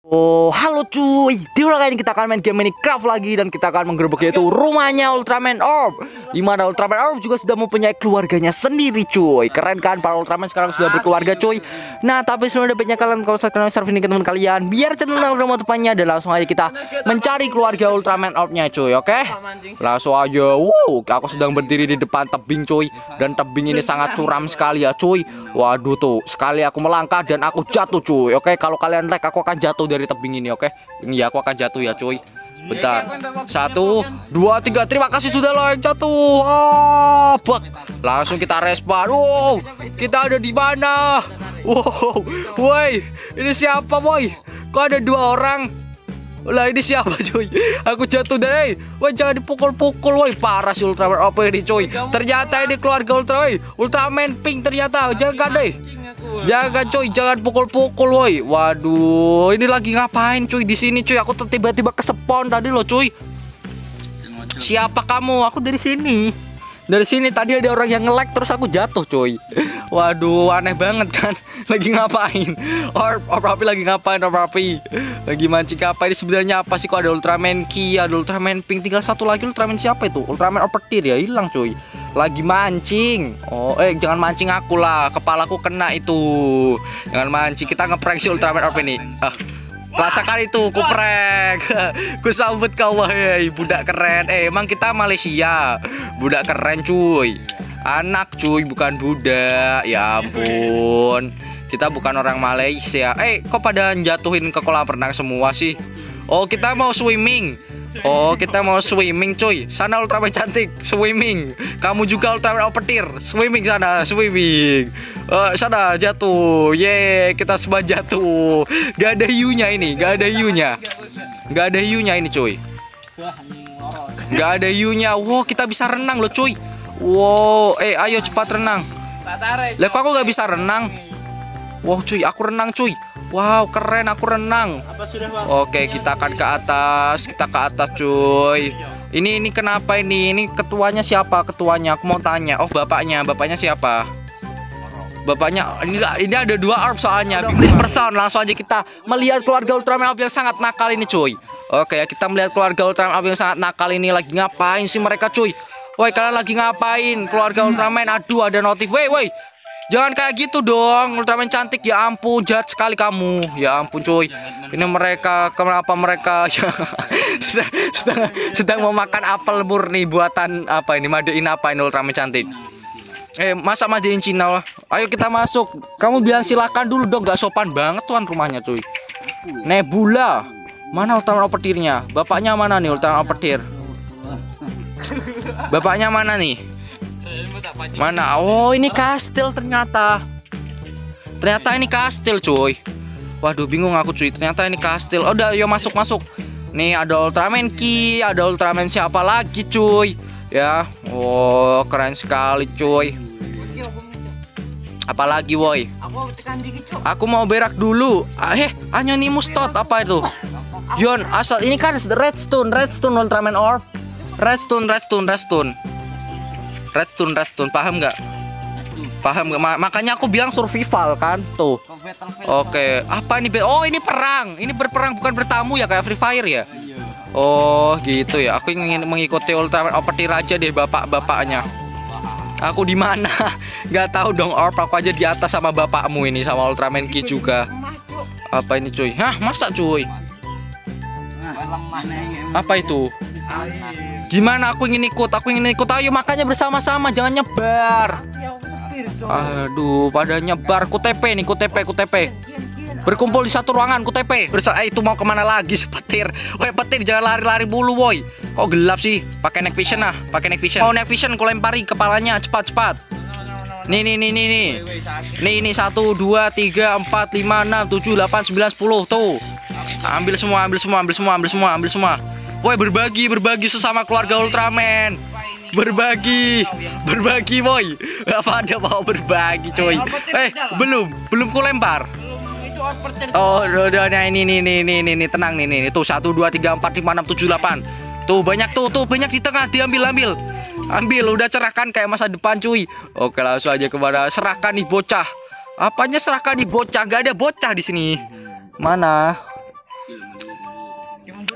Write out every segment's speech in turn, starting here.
Oh, halo cuy. Di video kali ini kita akan main game Minecraft lagi dan kita akan menggerebek yaitu rumahnya Ultraman Orb. Di mana Ultraman Orb juga sudah mempunyai keluarganya sendiri cuy. Keren kan, para Ultraman sekarang sudah berkeluarga cuy. Nah, tapi sebelum ada banyak kalian kalau subscribe server ini ke teman kalian biar channel yang udah depannya dan langsung aja kita mencari keluarga Ultraman Orb-nya cuy, oke? Langsung aja. Aku sedang berdiri di depan tebing cuy dan tebing ini sangat curam sekali ya cuy. Waduh tuh, sekali aku melangkah dan aku jatuh cuy. Oke, kalau kalian like aku akan jatuh dari tebing ini, oke? Ini ya aku akan jatuh ya cuy. Bentar. 1, 2, 3. Terima kasih sudah like jatuh. Bak. Langsung kita respawn. Wow, kita ada di mana? Wow, woi, ini siapa boy? Kok ada 2 orang? Lah ini siapa cuy? Aku jatuh deh. Woi, jangan dipukul-pukul woi. Parah si Ultraman OP ini cuy. Ternyata ini keluarga Ultraman Pink ternyata. Jangan deh. Jangan cuy, jangan pukul-pukul woi. Waduh, ini lagi ngapain cuy di sini cuy? Aku tiba-tiba kespawn tadi loh cuy. Siapa kamu? Aku dari sini. Dari sini tadi ada orang yang nge-lag terus aku jatuh cuy. Waduh, aneh banget kan. Lagi ngapain? Orb Rapi lagi ngapain Orb Rapi? Lagi mancing apa? Ini sebenarnya apa sih? Kok ada Ultraman Ki, ada Ultraman Pink, tinggal satu lagi Ultraman siapa itu? Ultraman Orpetir ya, hilang cuy. Lagi mancing. Oh, jangan mancing aku lah. Kepalaku kena itu. Jangan mancing. Kita ngeprank si Ultraman Orb ini. Rasakan itu, ku prank. Ku sambut kau wahai budak keren. Emang kita Malaysia. Budak keren cuy. Anak cuy, bukan budak. Ya ampun. Kita bukan orang Malaysia. Kok pada jatuhin ke kolam renang semua sih? Oh, kita mau swimming. Oh, kita mau swimming cuy. Sana Ultraman cantik, swimming. Kamu juga Ultraman petir, swimming sana, swimming. Sana jatuh. Kita semua jatuh. Gak ada hiunya ini, gak ada hiunya. Gak ada hiunya ini cuy. Gak ada hiunya. Wow, kita bisa renang loh cuy. Wow, ayo cepat renang. Lah kok aku gak bisa renang? Wow cuy, aku renang cuy. Wow, keren, aku renang. Oke, kita akan ke atas. Kita ke atas cuy. Ini kenapa ini? Ini ketuanya siapa? Ketuanya aku mau tanya. Oh, bapaknya siapa? Bapaknya ini ada 2 orb soalnya. This person. Langsung aja kita melihat keluarga Ultraman Orb yang sangat nakal ini cuy. Oke ya, kita melihat keluarga Ultraman Orb yang sangat nakal ini. Lagi ngapain sih mereka cuy? Woi, kalian lagi ngapain? Keluarga Ultraman, aduh ada notif. Woi. Jangan kayak gitu dong, Ultraman cantik, ya ampun, jahat sekali kamu. Ya ampun cuy. Ini mereka, kenapa mereka sedang memakan apel murni buatan apa ini? Madein apa ini Ultraman cantik? Masa madein Cina lah. Ayo kita masuk. Kamu bilang silakan dulu dong, gak sopan banget tuan rumahnya cuy. Nebula. Mana Ultraman petirnya? Bapaknya mana nih Ultraman petir? Bapaknya mana nih? Mana? Oh, ini kastil ternyata. Ternyata ini kastil cuy. Waduh, bingung aku cuy. Ternyata ini kastil. Oh, udah, yuk masuk. Nih ada Ultraman Ki, ada Ultraman siapa lagi cuy? Ya. Oh, keren sekali cuy. Apalagi woi? Aku mau berak dulu. Anonymous Tot apa itu? Yon, asal ini kan redstone Ultraman Orb. Redstone. Paham nggak? Makanya aku bilang survival kan tuh. Oke, apa ini? Oh, ini perang. Ini berperang bukan bertamu ya, kayak Free Fire ya. Oh gitu ya. Aku ingin mengikuti Ultraman Orpetir aja deh, bapaknya. Aku di mana? Gak tahu dong Orb. Aku aja di atas sama bapakmu ini, sama Ultraman Ki juga. Apa ini cuy? Hah, masa cuy? Apa itu? Gimana aku ingin ikut? Ayo makanya bersama-sama, jangan nyebar. Aduh, pada nyebar. Ku TP. Berkumpul di satu ruangan, ku TP. Itu mau kemana lagi petir? Woi petir, jangan lari-lari bulu woi. Kok gelap sih? Pakai night vision. Oh, night vision, ku lempari kepalanya, cepat. Nih. Nih 1, 2, 3, 4, 5, 6, 7, 8, 9, 10 tuh. Ambil semua. Woi, berbagi sesama keluarga Ultraman. Berbagi woi. Apa ada mau berbagi coy? Belum ku lempar. Oh, udah ini tenang nih. Tuh 1 2 3 4 5 6 7 8. Tuh banyak banyak di tengah, diambil. Ambil, udah cerahkan kayak masa depan cuy. Oke, langsung aja kemana? Serahkan nih bocah. Apanya serahkan nih bocah? Gak ada bocah di sini. Mana?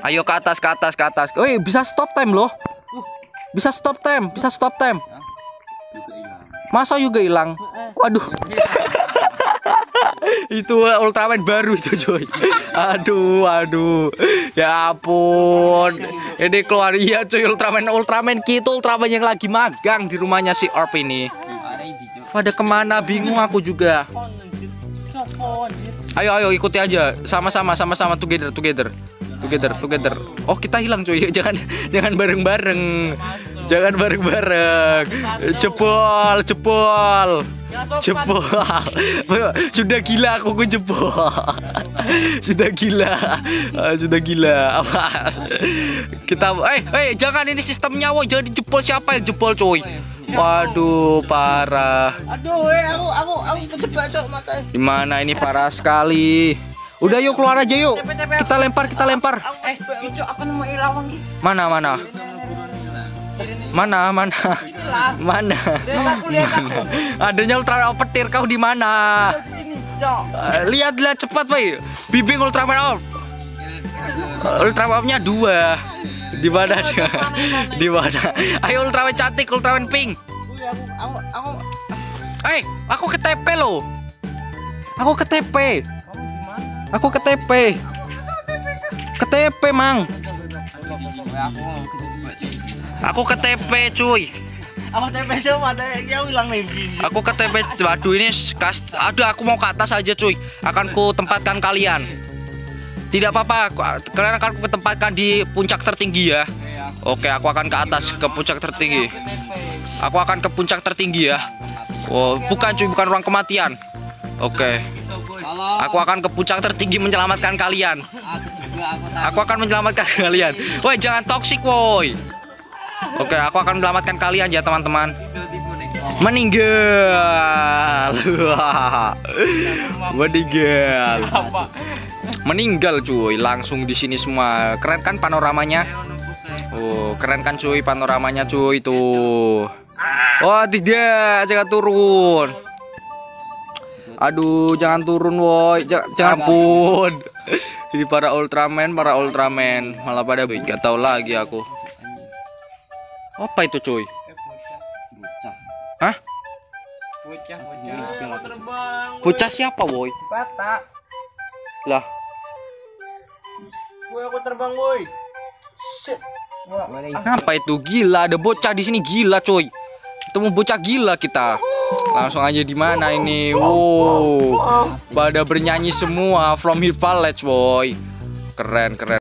Ayo ke atas, ke atas, ke atas. Woi, bisa stop time loh. Bisa stop time, bisa stop time. Masa juga hilang? Waduh. Itu Ultraman baru itu coy. Aduh. Ya ampun. Ini keluar iya coy Ultraman gitu, Ultraman yang lagi magang di rumahnya si Orb ini. Pada kemana bingung aku juga. Ayo ikuti aja. Sama-sama together. Oh, kita hilang coy. Jangan bareng-bareng. Jangan bareng-bareng. Jebol. Sudah gila aku jebol. Sudah gila. Awas. Kita jangan, ini sistemnya woy. Jangan dijebol, siapa yang jebol coy. Waduh, parah. Aduh, aku kejebak cok matanya. Dimana ini parah sekali. Udah yuk keluar aja yuk. Kita lempar. Cok, aku nemu ilawang. Mana? Adanya Ultraman petir, kau di mana? Lihat cepat, woi. Bimbing Ultraman Orb. Ultraman-nya 2. Di mana dia? Di mana? Ayo Ultraman cantik, Ultraman pink. Aku ke TP loh. Aku ke TP, Mang. Aku ke TP, cuy. Apa TP sama yang hilang nih. Aku ke TP. Waduh, ini aduh, aku mau ke atas aja, cuy. Akan ku tempatkan kalian. Tidak apa-apa, kalian akan ku tempatkan di puncak tertinggi ya. Oke, aku akan ke atas, ke puncak tertinggi. Aku akan ke puncak tertinggi ya. Oh, bukan cuy, bukan ruang kematian. Oke. Aku akan ke puncak tertinggi menyelamatkan kalian. Aku akan menyelamatkan kalian. Woi, jangan toksik, woi. Oke, aku akan menyelamatkan kalian ya, teman-teman. Meninggal cuy, langsung di sini semua. Keren kan panoramanya? Oh, keren kan cuy panoramanya cuy tuh. Oh, tidak, jangan turun. Aduh, jangan turun woi. Jangan pun. Ini para Ultraman malah pada gak tahu lagi aku. Apa itu cuy? Hah? Bocah siapa woi? Bata. Lah, Aku terbang woi. Shit. apa itu? Gila, ada bocah di sini, gila coy. Ketemu bocah gila kita. Langsung aja di mana ini? Wow. Pada bernyanyi semua from Hill Village, boy. Keren.